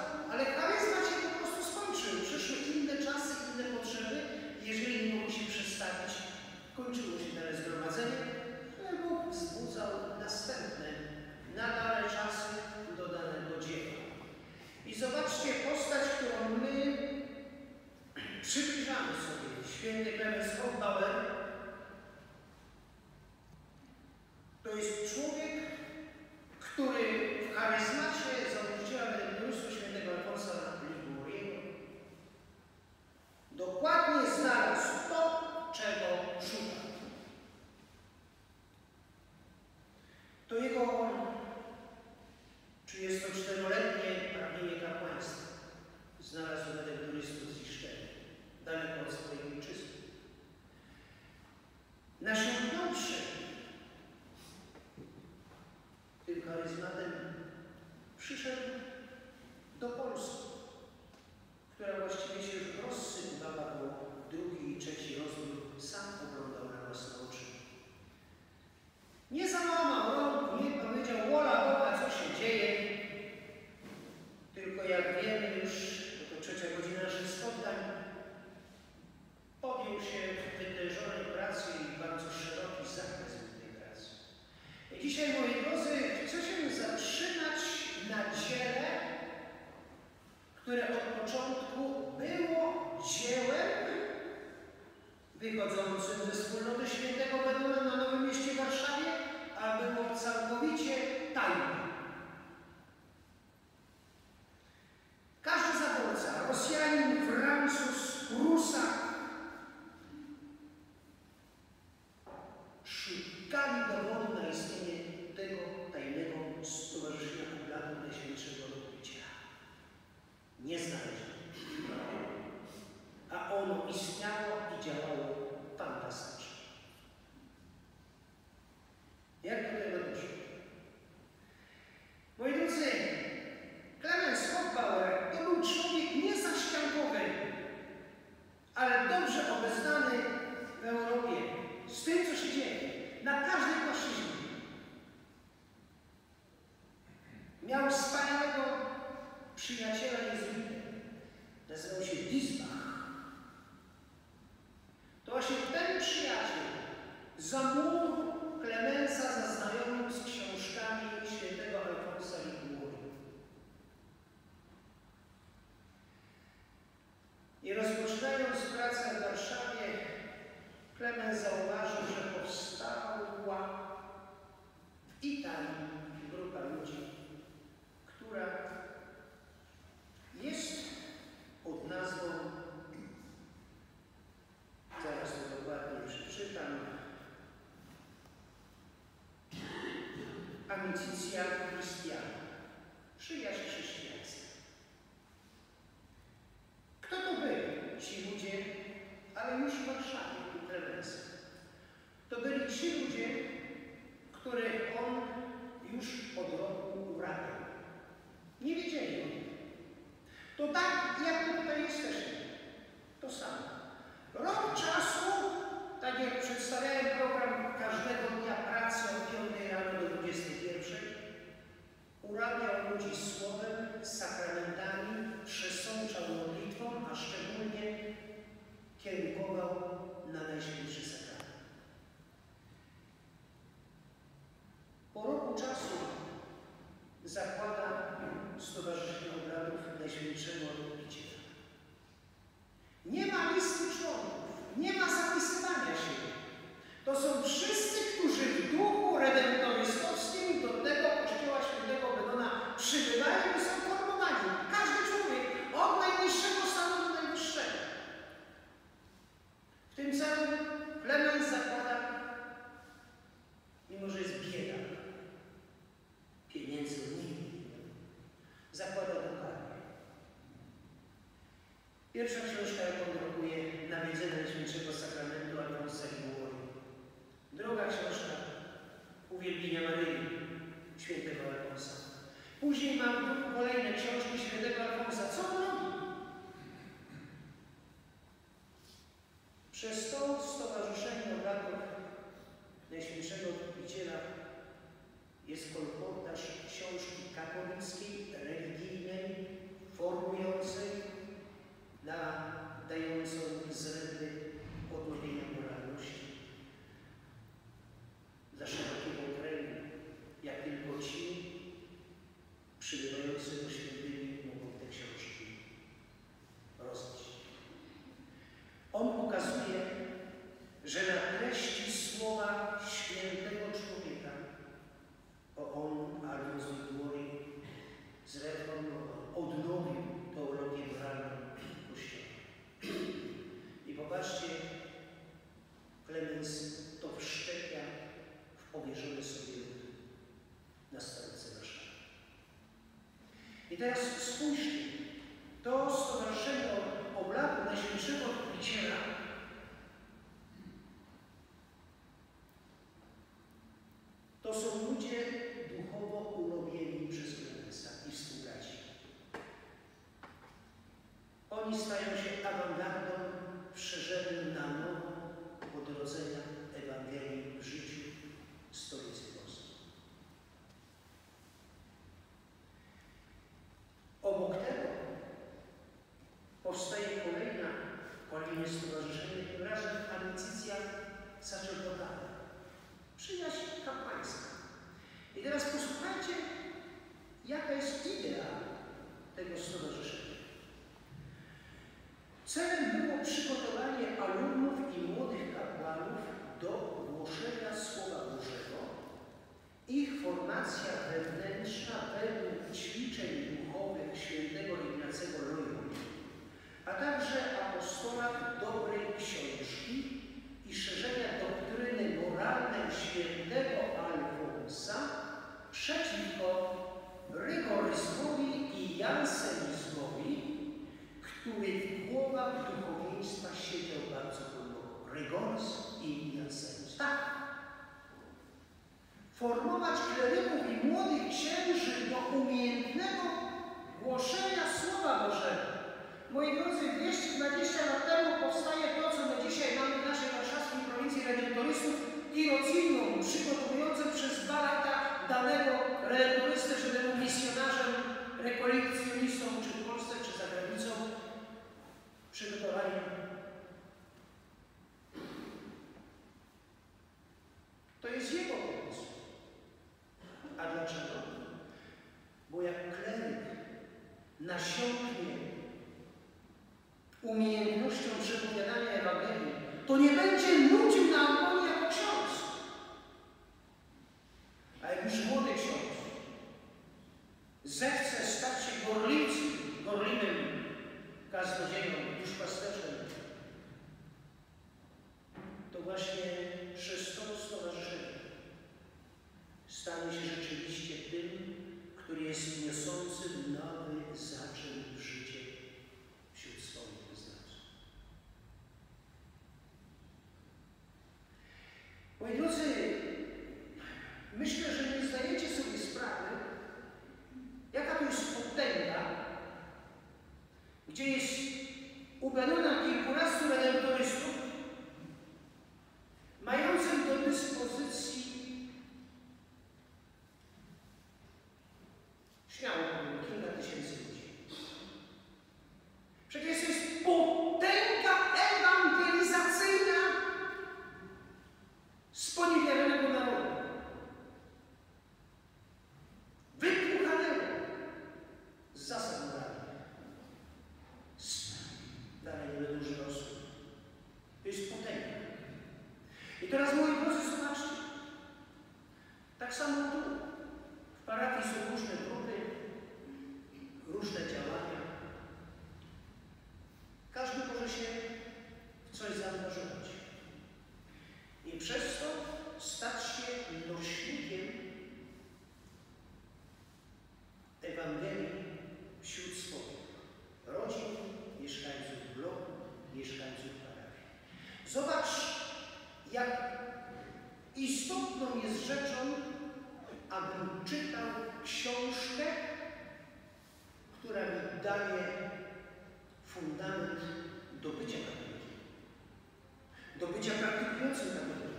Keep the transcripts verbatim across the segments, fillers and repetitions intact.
ale charyzmat się po prostu skończył. Przyszły inne czasy, inne potrzeby. Jeżeli nie mogli się przestawić, kończyło się dane zgromadzenie, ale Bóg wzbudzał następne, na dane czasy do danego dzieła. I zobaczcie postać, którą my przybliżamy sobie. Święty Klemens Hofbauer to jest człowiek, który w charyzmacie założyciela benedyktyństwa świętego Alfonsa Liguoriego dokładnie znalazł to, czego szukał. To jego trzydziestoczteroletnie pragnienie kapłaństwa znalazł benedyktyństwo z Iszczeli, daleko od swojej ojczyzny. Nasiągnąwszy tym charyzmatem, przyszedł do Polski, która właściwie się już rozsypywała, bo drugi i trzeci rozwój sam oglądał na własne oczy. Nie załamał rąk, nie powiedział: wola Boga, co się dzieje. Tylko jak wiemy już, bo to trzecia godzina naszych spotkań, podjął się wytężonej pracy i bardzo szeroki zakres tej pracy. I dzisiaj, moi drodzy, chcę się zatrzymać na dziele, które od początku było dziełem wychodzącym ze wspólnoty świętego Beduna na Nowym Mieście w Warszawie, a było całkowicie tajne. Każdy zaborca, Rosjanin, Francuz, Prusak, szukali dowodu na istnienie tego tajnego stowarzyszenia Oblaków Najświętszego Odkrycia. Nie znaleźli. A ono istniało i działało fantastycznie. Jak do tego doszło? Moi drodzy, Klemens Hofbauer to był człowiek niezaściankowy, ale dobrze obeznany w Europie z tym, co się dzieje na każdej płaszczyźnie. Miał wspaniałego przyjaciela jezuitę. Nazywał się Diesbach. To właśnie ten przyjaciel zamówił Klemensa zaznajomił z książkami świętego Alfonsa Liguori. I rozpoczynając pracę w Warszawie, Klemens zauważył, że powstała w Italii grupa ludzi, która jest pod nazwą, zaraz to dokładnie przeczytam, Amicitia Christiana, przyjaźń chrześcijańska. Kto to byli ci ludzie, ale już w Warszawie, u Klemensa? To byli ci ludzie, których on już od roku urabiał. Nie wiedzieli o tym. To tak, jak my tutaj jesteśmy. To samo. Rok czasu, tak jak przedstawiałem program każdego dnia pracy od piątej rano do dwudziestej pierwszej, urabiał ludzi słowem, sakramentami, przesączał modlitwą, a szczególnie kierunkował na Najświętszy Sakrament. Po roku czasu zakłada Stowarzyszenie Obradów Najświętszego Odkupiciela. Nie ma listy członków, nie ma zapisywania się. To są wszyscy, którzy w duchu redentorystowskim do tego Kościoła Świętego Bedona przybywają i są formowani. Każdy człowiek, od najniższego stanu do najwyższego. W tym celu Klemens zakłada, mimo że jest bieda, pieniędzy nie zakłada dokładnie. Pierwsza książka, jaką drukuje, Nawiedzenie Najświętszego Sakramentu Alfonsa Liguori. Druga książka, Uwielbienia Maryi świętego Alfonsa. Później mam kolejne książki świętego Alfonsa. Co on robi? Przez to Stowarzyszenie Obradów Najświętszego Odkupiciela jest kolportaż książki katolickiej, religijnej, I teraz spójrzcie, to Stowarzyszenie Oblaku Najświętszego Odkupiciela to są ludzie duchowo urobieni przez Klemensa i współbraci. Oni stają się awangardą w szerzeniu na nowo odrodzenia Ewangelii w życiu stolicy Polskiej. Obok tego powstaje kolejna, kolejne stowarzyszenie, tym razem Amicitia Sacerdotale, przyjaźń kapłańska. I teraz posłuchajcie, jaka jest idea tego stowarzyszenia. Celem było przygotowanie alumnów i młodych kapłanów do głoszenia Słowa Bożego, ich formacja wewnętrzna według ćwiczeń duchowych świętego Ignacego Loyoli, a także apostolat dobrej książki i szerzenia doktryny moralnej świętego Alfonsa przeciwko rygoryzmowi i jansenizmowi, który w głowach duchowieństwa siedział bardzo głęboko. Rygoryzm i jansenizm. Tak. Formować kleryków i młodych księży do umiejętnego głoszenia Słowa Bożego. Moi drodzy, dwieście dwadzieścia lat temu powstaje to, co my dzisiaj mamy w naszej warszawskiej prowincji redemptorystów Tirocinium, przygotowującym przez dwa lata danego redemptorystę, żeby był misjonarzem, rekolekcjonistą, czy w Polsce, czy za granicą, przygotowali. To jest jego pomysł. A dlaczego? Bo jak kleryk nasiąknie umiejętnością przepowiadania Ewangelii, to nie będzie nudził na ambonie jako ksiądz. A jak już młody ksiądz zechce stać się gorliwcem, gorliwym kaznodzieją, duszpasterzem, to właśnie przez to stowarzyszenie stanie się rzeczywiście tym, który jest niosącym nowy zaczyn w życie wśród swoich wyznawców. Moi drodzy, myślę, że nie zdajecie sobie sprawy, jaka to jest potęga, gdzie jest ubrana kilkunastu redemptorystów, mających do dyspozycji, śmiało powiem, kilka tysięcy ludzi. Przecież to jest potęga ewangelizacyjna sponiewielonego narodu. Wypłuchanego z zasad moralnych. Dalej nie będę używał słów. To jest potęga. I teraz, moi drodzy, zobaczcie. Tak samo tu. W parafii są różne grupy, różne działania. Każdy może się w coś zaangażować. I przez to stać się nośnikiem Ewangelii wśród swoich rodzin, mieszkańców bloku, mieszkańców parafii. Zobacz, jak istotną jest rzeczą, abym czytał książkę, która mi daje fundament do bycia katolikiem, do bycia praktykującym katolikiem,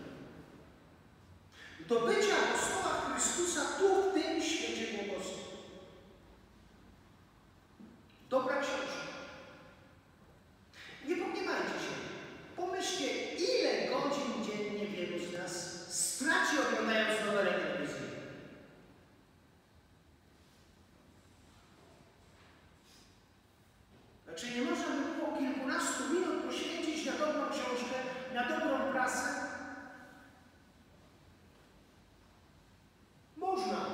do bycia apostoła Chrystusa tu, w tym świecie błogosławieństwa. Dobra książka. Nie pogniewajcie się. Pomyślcie, ile godzin dziennie wielu z nas straci, oglądając nowele telewizyjne. Znaczy nie można by było kilkunastu minut poświęcić na dobrą książkę, na dobrą prasę? Można.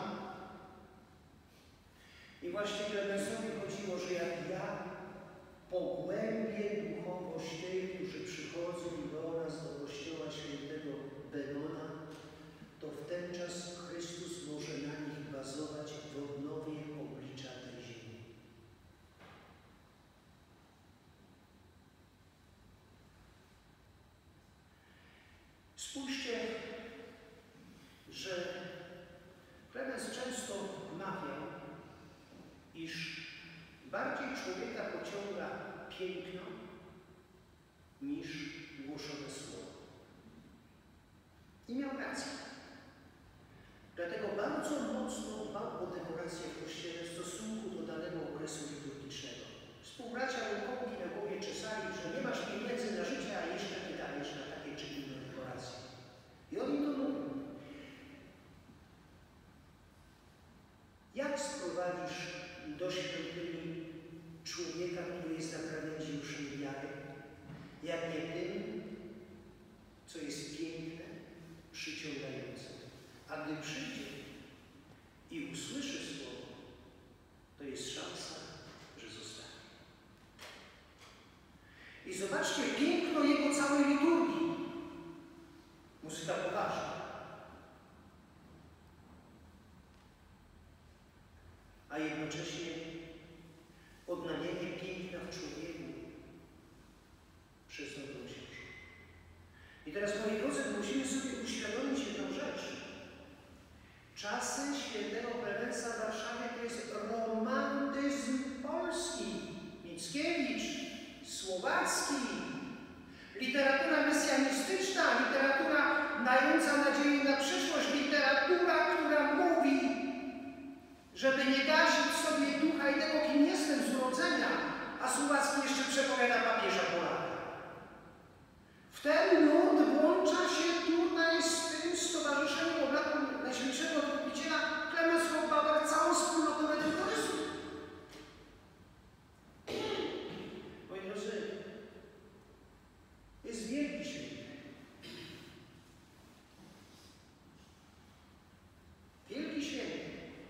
I właśnie Klemensowi chodziło, że jak ja pogłębię duchowość tych, którzy przychodzą do nas, do kościoła świętego Benona, to w ten czas Chrystus może na nich bazować w odnowie oblicza tej ziemi. bardziej człowieka pociąga piękno niż głoszone słowo. I miał rację. Dlatego bardzo mocno dbał o dekorację w kościele w stosunku do danego okresu liturgicznego. Współbracia Łąkowi na głowie czesali, że nie masz pieniędzy na życie, a jeszcze nie dajesz na takie czy inne dekoracje. I on im to mówił. Jak sprowadzisz do świątyni człowieka, który jest na krawędzi już niewiary, jak nie tym, co jest piękne, przyciągające. A gdy przyjdzie i usłyszy słowo, to jest szansa, że zostanie. I zobaczcie piękno jego całej liturgii. Muzyka poważna. A jednocześnie odnawianie piękna w człowieku przez dobrą książkę. I teraz, moi drodzy, musimy sobie uświadomić jedną rzecz. Czasy świętego Klemensa w Warszawie to jest romantyzm polski. Mickiewicz, Słowacki, literatura mesjanistyczna, literatura dająca nadzieję na przyszłość, literatura, która mówi, żeby nie gasić sobie ducha i tego, kim jestem z urodzenia, a Słowacki jeszcze przepowiada papieża Polaka. W ten nurt włącza się tutaj z tym stowarzyszeniem obradu Najświętszego Odkupiciela Klemens Hochbauer całą wspólnotą redemptorystów. Moi drodzy, jest wielki święty. Wielki święty.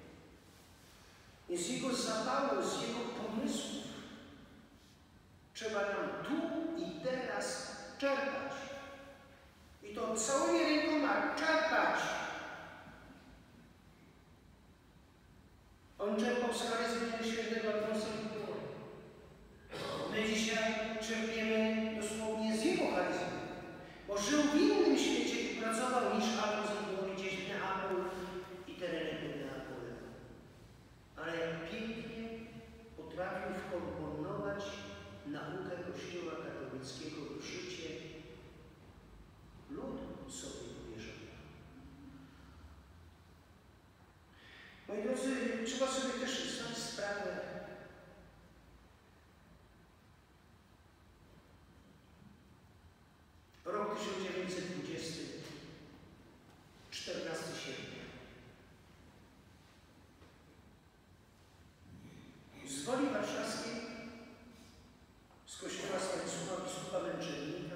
I z jego zapału, z jego pomysłów trzeba nam tu i teraz czerpać. I to całymi rękoma czerpać. On czerpał z charyzmy świętego Alfonsa Lipura. My dzisiaj czerpiemy dosłownie z jego charyzmy, bo żył w innym świecie i pracował niż Alfons Lipur gdzieś w Neapolu i terenie pod Neapolem. Ale jak pięknie potrafił wkomponować naukę Kościoła katolickiego w życie ludu sobie powierzonego. Moi drodzy, trzeba sobie też zdać sprawę, rok tysiąc dziewięćset dwudziesty, czternastego sierpnia. Z Woli Warszawskiej, z kościoła Stanisława biskupa Męczennika,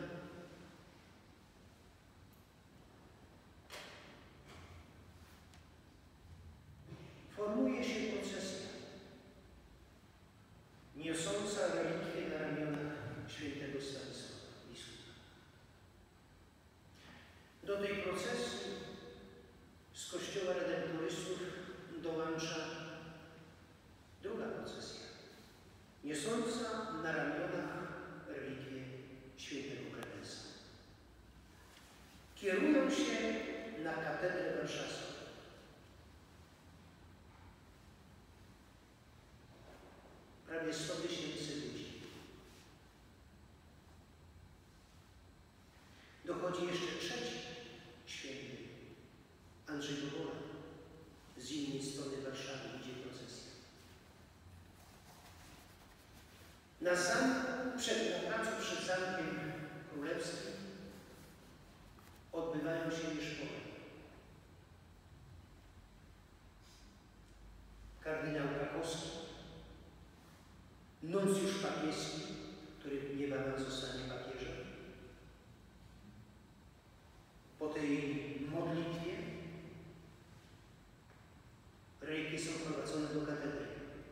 formuje się procesja niosąca relikwie na ramionach świętego Stanisława biskupa. Do tej procesji z kościoła redemptorystów dołącza druga procesja, niosąca na ramionach relikwie świętego Klemensa. Kierują się na katedrę warszawską. Prawie sto tysięcy ludzi. Dochodzi jeszcze trzeci święty, Andrzej Bobola. Z innej strony Warszawy idzie procesja. Na zamku, przed, na placu przed Zamkiem Królewskim odbywają się mieszpory. Kardynał Krakowski, nuncjusz papieski, który niebawem zostanie papieżem. Po tej modlitwie relikwie są prowadzone do katedry.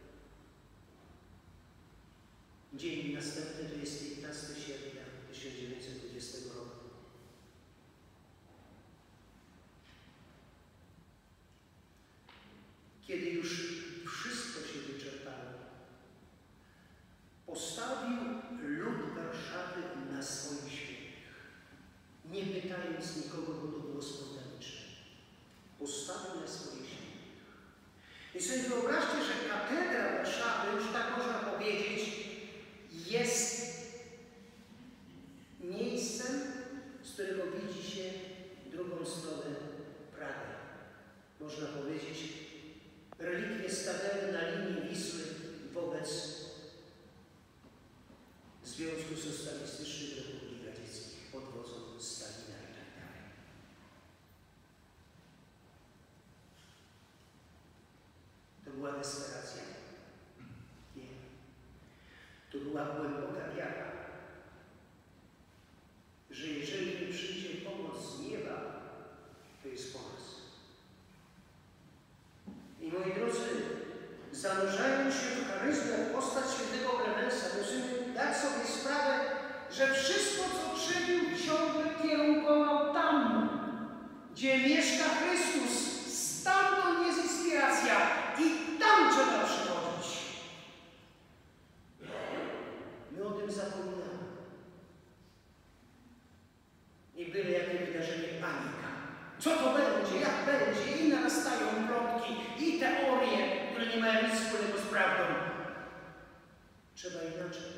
Dzień następny to jest piętnastego sierpnia tysiąc dziewięćset dwudziestego roku. Kiedy już wszystko się wyczerpało, postawił lud Warszawy na swoich świętych, nie pytając nikogo, bo to było spontaniczne. Postawił na swoich świętych. I sobie wyobraźcie, że katedra Warszawy, już tak można powiedzieć, Związku Socjalistycznych Republik Radzieckich pod wodzą Stalina i tak dalej. To była desperacja? Nie. To była głęboka wiara, że jeżeli nie przyjdzie pomoc z nieba, to jest po nas. I moi drodzy, zanurzając się w charyzmę, w postać świętego Klemensa, musimy dać sobie sprawę, że wszystko, co czynił, ciągle kierunkował tam, gdzie mieszka Chrystus. Stamtąd jest inspiracja i tam trzeba przychodzić. My o tym zapominamy. I byle jakie wydarzenie, panika. Co to będzie, jak będzie? I narastają plotki, i teorie, które nie mają nic wspólnego z prawdą. Trzeba inaczej.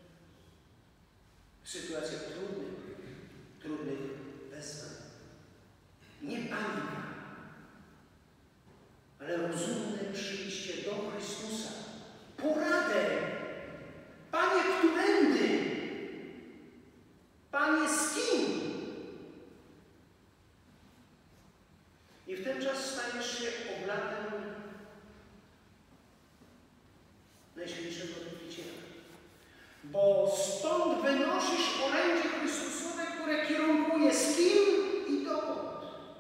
W sytuacjach trudnych, trudnych wezwań. Nie panika, ale rozumne przyjście do Chrystusa. Poradę. Panie, którędy? Panie, z kim? I w ten czas stajesz się oblatem Najświętszego Odkupiciela. Bo stąd wynosisz orędzie Chrystusowe, które kierunkuje z kim i dokąd.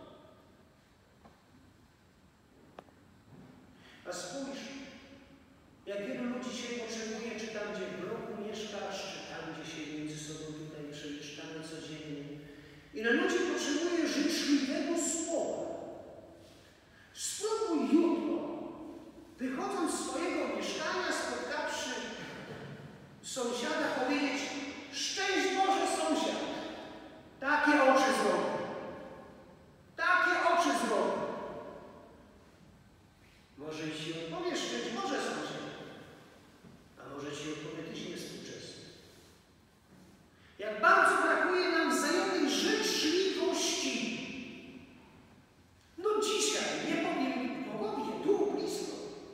A spójrz, jak wielu ludzi się potrzebuje, czy tam, gdzie w bloku mieszkasz, czy tam, gdzie się między sobą tutaj przemieszczamy codziennie. Ile ludzi potrzebuje życzliwego słowa. Spróbuj jutro, wychodząc z swojego mieszkania, spotkawszy sąsiada, powiedzieć: szczęść Boże, sąsiad! Takie oczy zrobię. Takie oczy zrobię. Może i ci odpowie: szczęść Boże, sąsiad. A może ci odpowie: tyś niewspółczesny. Jak bardzo brakuje nam wzajemnej życzliwości. No dzisiaj, nie powiem Bogowie, tu blisko.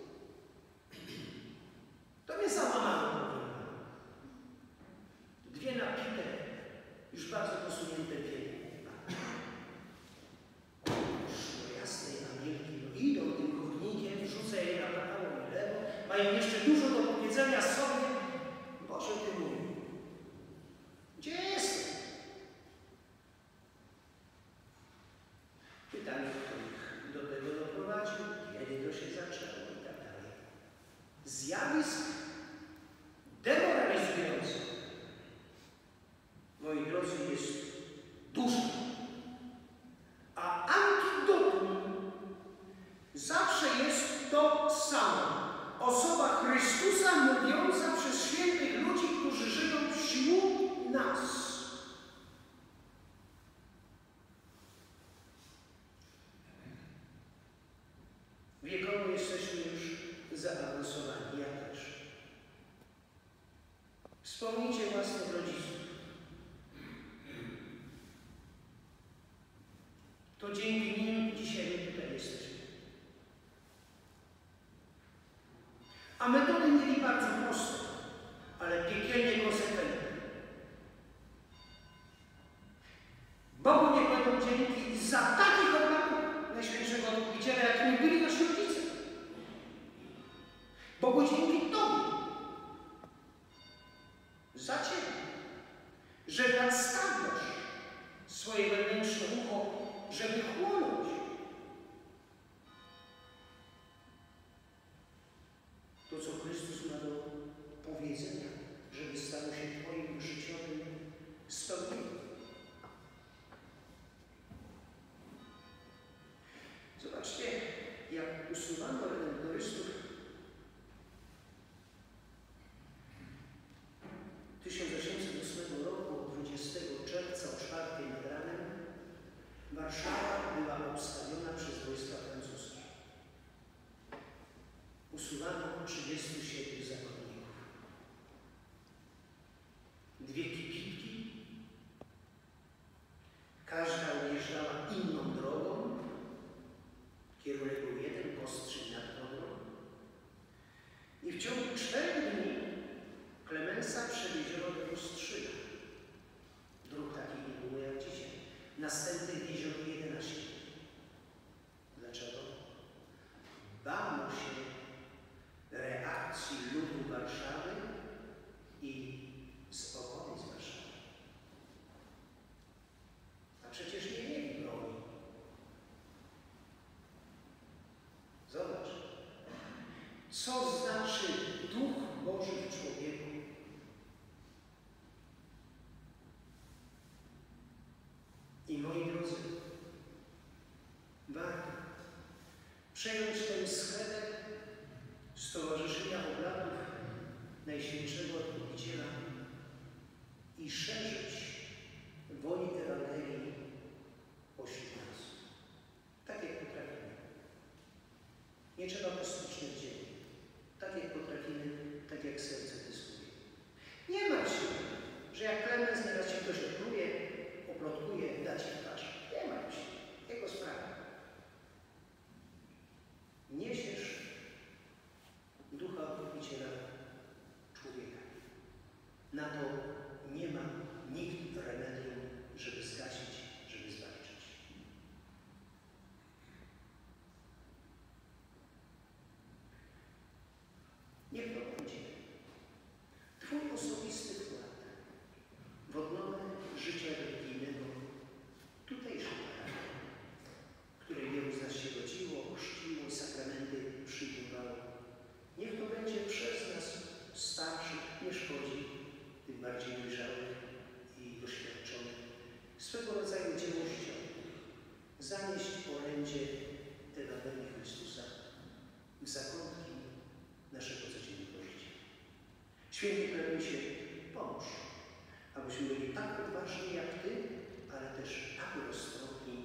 To mnie załamało, powiem. Dwie napite, już bardzo posunięte wieku. Do jasnej Anielki, no idą tym chodnikiem, wrzucę je na prawo i lewo, mają jeszcze dużo do powiedzenia sobie. Boże, Ty mój, gdzie jestem? Pytanie, kto ich do tego doprowadził, kiedy to się zaczęło i tak dalej. Zjawisk demoralizujących, moi drodzy, jest dużo. A antidotum zawsze jest to samo. Osoba Chrystusa mówiąca przez świętych ludzi, którzy żyją wśród nas. Wiekowo jesteśmy już zaawansowani, ja też. Wspomnijcie własnych rodziców. To dzięki nim dzisiaj my tutaj jesteśmy. A metody mieli bardzo proste, ale piekielnie konsekwentne. Bogu niech będą dzięki za takich oblaków Najświętszego Odkupiciela, jakimi byli nasi rodzice. Bogu dzięki Tobie, za Ciebie, że nadstawiasz swoje wewnętrzne ucho, żeby chłonąć to, co Chrystus ma do powiedzenia, żeby stało się Twoim życiowym spełnieniem. Zobaczcie, jak usuwano redemptorystów tysiąc osiemset ósmego roku, dwudziestego czerwca o czwartej nad ranem, Warszawa była obstawiona przez wojska francuskie. Usuwano trzydziestu siedmiu zakonników. Dwie kibitki, każda odjeżdżała inną drogą. Kierunek był jeden, Kostrzyń nad Odrą. I w ciągu czterech dni Klemensa Klemensa przewieziono do Kostrzyna. Dróg takich nie było jak dzisiaj. Następnych wieziono jedenaście. Dlaczego? Bano się reakcji ludu Warszawy i z okolic Warszawy. A przecież nie mieli broni. Zobacz, co znaczy Duch Boży w człowieku. I moi drodzy, warto przejąć ten schedę Stowarzyszenia Obladów Najświętszego Odkupiciela i szerzyć woli Ewangelii pośród nas. Tak jak potrafimy. Nie trzeba kosmicznych dzieł. Tak jak potrafimy, tak jak serce dyskuje. Nie martw się, że jak Klemens nieraz się ktoś opluje, oplotkuje, da ci w twarz. Nie martw się. Jego sprawa. Niesiesz Ducha Odkupiciela człowieka. Na to nie ma nikt remedium, żeby zgasić, żeby zwalczyć. Niech to będzie Twój osobisty wkład w odnowę życia religijnego tutejszej parafii, które wielu z nas się rodziło, chrzciło, sakramenty przyjmowało. Niech to będzie przez nas starszych, nie szkodzi, tym bardziej dojrzałych i doświadczonych, swego rodzaju dziełością zanieść orędzie Ewangelii Chrystusa w zakątki naszego codziennego życia. Święty Klemensie, pomóż, abyśmy byli tak odważni jak Ty, ale też tak roztropni